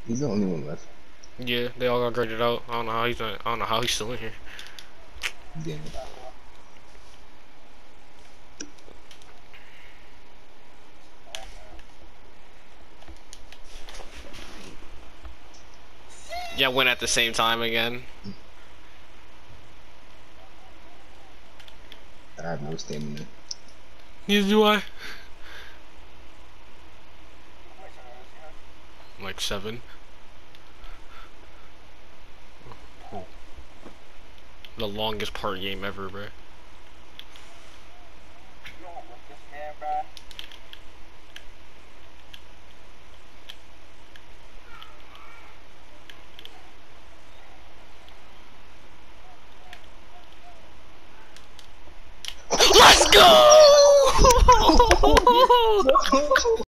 He's the only one left. Yeah, they all got graded out. I don't know how he's not, I don't know how he's still in here. Yeah. Yeah, went at the same time again. I have no stamina. Neither do I. Like 7. Oh. The longest part game ever, bro. Let's go!